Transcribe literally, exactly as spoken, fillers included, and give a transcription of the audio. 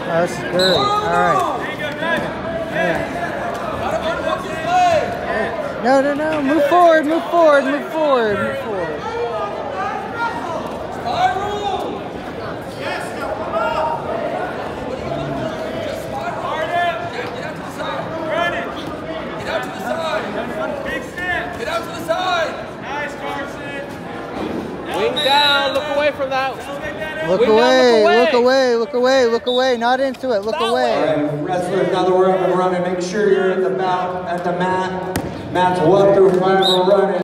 Oh, this is Gury. All right. Yeah. No, no, no. Move forward, move forward, move forward, move forward. Get out to the side. Nice, Carson. Wing down. Look away from that. Look Wing away, down, look away, look away, look away. Not into it. Look That away. way. All right, wrestlers, now that we're up and running, make sure you're at the mat. At the mat. Mat's one through five are running.